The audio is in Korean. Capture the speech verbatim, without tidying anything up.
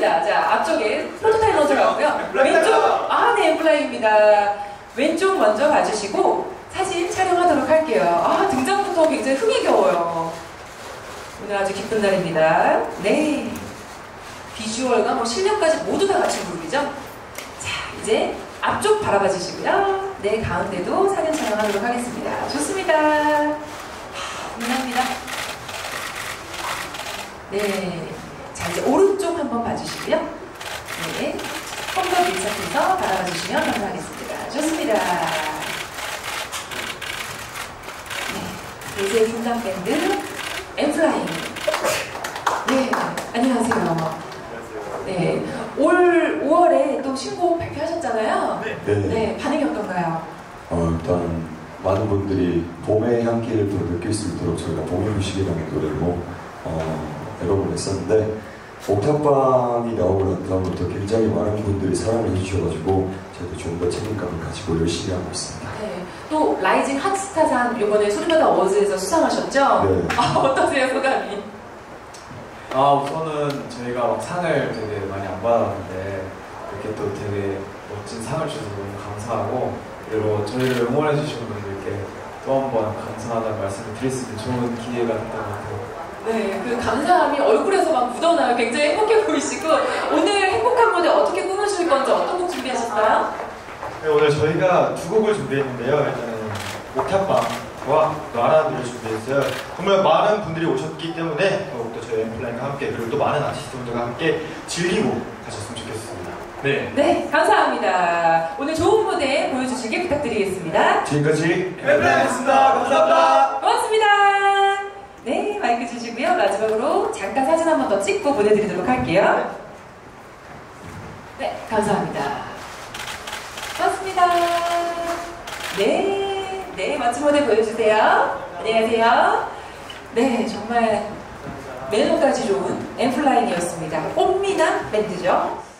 좋습니다. 자, 앞쪽에 프로토타입 먼저 가고요. 왼쪽, 아, 네, 엠플라잉입니다. 왼쪽 먼저 봐주시고 사진 촬영하도록 할게요. 아, 등장부터 굉장히 흥이 겨워요. 오늘 아주 기쁜 날입니다. 네. 비주얼과 뭐 실력까지 모두 다 갖춘 그룹이죠. 자, 이제 앞쪽 바라봐 주시고요. 네, 가운데도 사진 촬영하도록 하겠습니다. 좋습니다. 감사합니다. 네. 자, 이제 오른쪽 한번 봐주시고요. 네. 홈과 밀착해서 바라봐 주시면 감사하겠습니다. 좋습니다. 네. 이제 분당 밴드 엠플라잉. 네. 안녕하세요. 네. 올 오월에 또 신곡 발표하셨잖아요. 네. 네. 반응이 어떤가요? 어, 일단 많은 분들이 봄의 향기를 또 느낄 수 있도록 저희가 봄의 무식이라는 노래로 어, 앨범을 냈었는데 옥탑방이 나오고 난 다음부터 굉장히 많은 분들이 사랑을 해주셔가지고 저희도 좀 더 책임감을 가지고 열심히 하고 있습니다. 네. 또 라이징 핫스타상 이번에 소리바다 어워즈에서 수상하셨죠? 네. 아, 어떠세요, 소감이? 아, 우선은 저희가 막 상을 되게 많이 안 받았는데 이렇게 또 되게 멋진 상을 주셔서 너무 감사하고, 그리고 저희를 응원해 주신 분들께 또 한 번 감사하다는 말씀을 드릴 수 있는 좋은 기회가 됐던 것 같아요. 네, 그 감사함이 얼굴에서 막 묻어나요. 굉장히 행복해 보이시고, 오늘 행복한 무대 어떻게 꾸며주실 건지 어떤 곡 준비하셨어요? 네, 오늘 저희가 두 곡을 준비했는데요. 일단은 옥탑방과 너라는 노래 준비했어요. 정말 많은 분들이 오셨기 때문에 더욱더 저희 엠플라잉과 함께, 그리고 또 많은 아티스트분들과 함께 즐기고 가셨으면 좋겠습니다. 네. 네, 감사합니다. 오늘 좋은 무대 보여주시길 부탁드리겠습니다. 지금까지 엠플라잉이었습니다. 감사합니다. 고맙습니다. 네, 마이크 주시고요. 마지막으로 잠깐 사진 한 번 더 찍고 보내드리도록 할게요. 네, 감사합니다. 고맙습니다. 네, 네, 멋진 무대 보여주세요. 안녕하세요. 네, 정말 매너까지 좋은 엠플라잉이었습니다. 꽃미남 밴드죠.